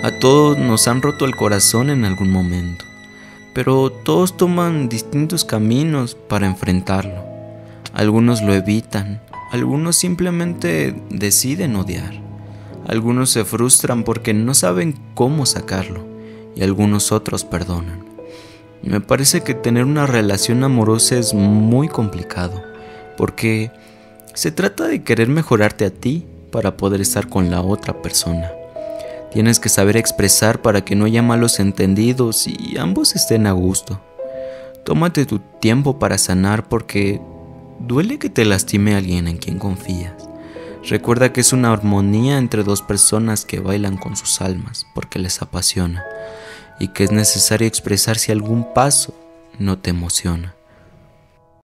A todos nos han roto el corazón en algún momento, pero todos toman distintos caminos para enfrentarlo. Algunos lo evitan, algunos simplemente deciden odiar, algunos se frustran porque no saben cómo sacarlo y algunos otros perdonan. Me parece que tener una relación amorosa es muy complicado, porque se trata de querer mejorarte a ti para poder estar con la otra persona. Tienes que saber expresar para que no haya malos entendidos y ambos estén a gusto. Tómate tu tiempo para sanar porque duele que te lastime alguien en quien confías. Recuerda que es una armonía entre dos personas que bailan con sus almas porque les apasiona y que es necesario expresar si algún paso no te emociona.